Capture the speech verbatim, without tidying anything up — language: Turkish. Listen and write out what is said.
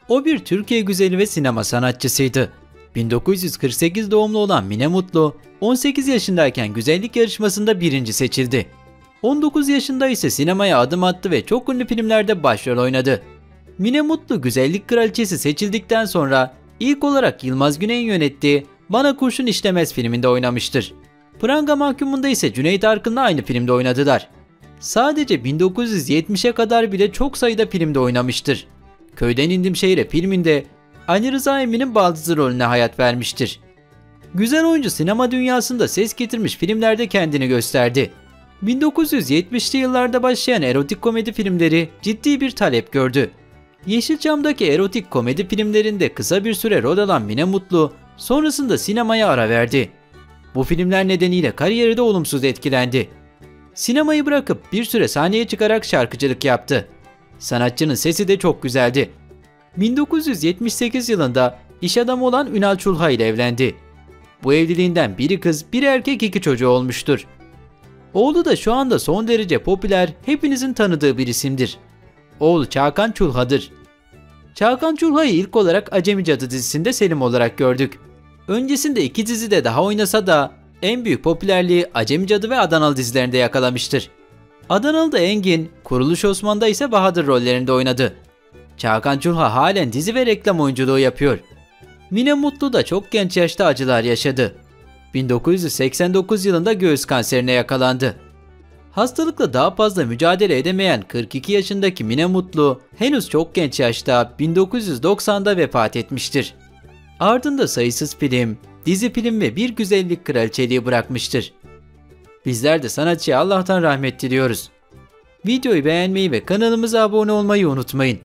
O bir Türkiye güzeli ve sinema sanatçısıydı. bin dokuz yüz kırk sekiz doğumlu olan Mine Mutlu, on sekiz yaşındayken güzellik yarışmasında birinci seçildi. on dokuz yaşında ise sinemaya adım attı ve çok ünlü filmlerde başrol oynadı. Mine Mutlu güzellik kraliçesi seçildikten sonra ilk olarak Yılmaz Güney'in yönettiği Bana Kurşun İşlemez filminde oynamıştır. Pranga Mahkumunda ise Cüneyt Arkın'la aynı filmde oynadılar. Sadece bin dokuz yüz yetmişe kadar bile çok sayıda filmde oynamıştır. Köyden İndim Şehre filminde Ali Rıza Emin'in baldızı rolüne hayat vermiştir. Güzel oyuncu sinema dünyasında ses getirmiş filmlerde kendini gösterdi. bin dokuz yüz yetmişli yıllarda başlayan erotik komedi filmleri ciddi bir talep gördü. Yeşilçam'daki erotik komedi filmlerinde kısa bir süre rol alan Mine Mutlu sonrasında sinemaya ara verdi. Bu filmler nedeniyle kariyeri de olumsuz etkilendi. Sinemayı bırakıp bir süre sahneye çıkarak şarkıcılık yaptı. Sanatçının sesi de çok güzeldi. bin dokuz yüz yetmiş sekiz yılında iş adamı olan Ünal Çulha ile evlendi. Bu evliliğinden biri kız, biri erkek iki çocuğu olmuştur. Oğlu da şu anda son derece popüler, hepinizin tanıdığı bir isimdir. Oğlu Çağkan Çulha'dır. Çağkan Çulha'yı ilk olarak Acemi Cadı dizisinde Selim olarak gördük. Öncesinde iki dizide daha oynasa da en büyük popülerliği Acemi Cadı ve Adanalı dizilerinde yakalamıştır. Adanalı'da Engin, Kuruluş Osman'da ise Bahadır rollerinde oynadı. Çağkan Çulha halen dizi ve reklam oyunculuğu yapıyor. Mine Mutlu da çok genç yaşta acılar yaşadı. bin dokuz yüz seksen dokuz yılında göğüs kanserine yakalandı. Hastalıkla daha fazla mücadele edemeyen kırk iki yaşındaki Mine Mutlu henüz çok genç yaşta bin dokuz yüz doksanda vefat etmiştir. Ardında sayısız film, dizi film ve bir güzellik kraliçeliği bırakmıştır. Bizler de sanatçıya Allah'tan rahmet diliyoruz. Videoyu beğenmeyi ve kanalımıza abone olmayı unutmayın.